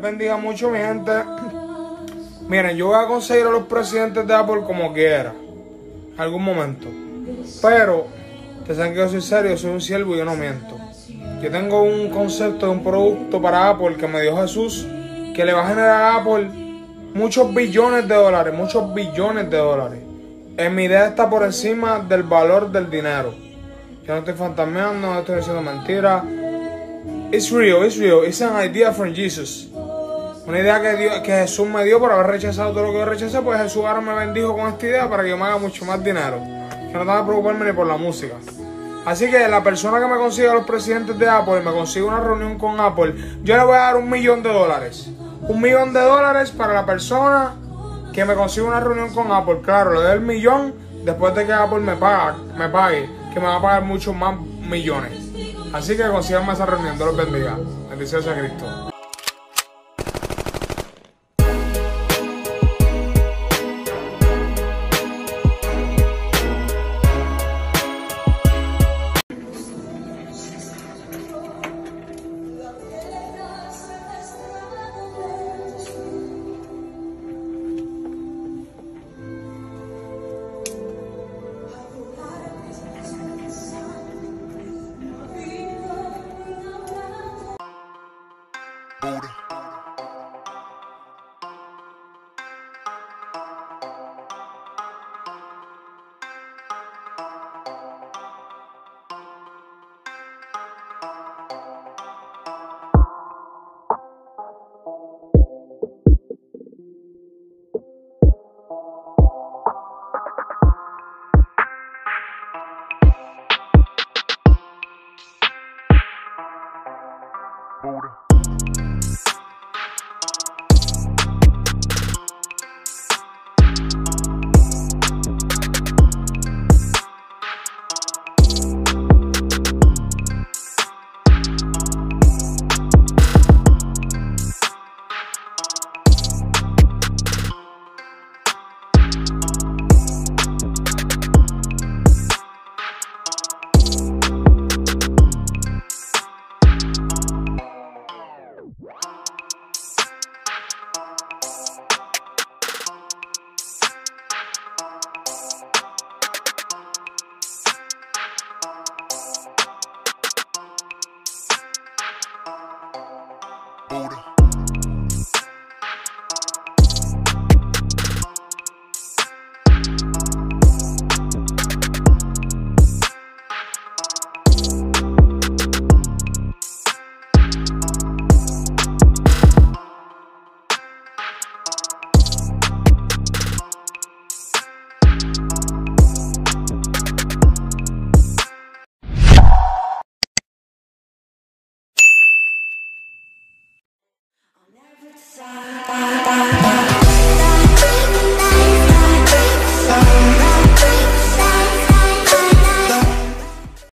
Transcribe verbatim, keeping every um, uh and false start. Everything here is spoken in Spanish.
bendiga mucho, mi gente. Miren, yo voy a conseguir a los presidentes de Apple como quiera, en algún momento. Pero, ustedes saben que yo soy serio, soy un siervo y yo no miento. Yo tengo un concepto de un producto para Apple que me dio Jesús, que le va a generar a Apple muchos billones de dólares, muchos billones de dólares. En mi idea está por encima del valor del dinero. Yo no estoy fantasmeando, no estoy diciendo mentiras. It's real, it's real, it's an idea from Jesus. Una idea que, Dios, que Jesús me dio por haber rechazado todo lo que yo rechacé, pues Jesús ahora me bendijo con esta idea para que yo me haga mucho más dinero. Que no tenga que preocuparme ni por la música. Así que la persona que me consiga a los presidentes de Apple y me consiga una reunión con Apple, yo le voy a dar un millón de dólares. Un millón de dólares para la persona que me consiga una reunión con Apple. Claro, le doy el millón después de que Apple me, paga, me pague, que me va a pagar muchos más millones. Así que consíganme esa reunión. Dios los bendiga. Bendiciones a Cristo. Buddha. Buddha.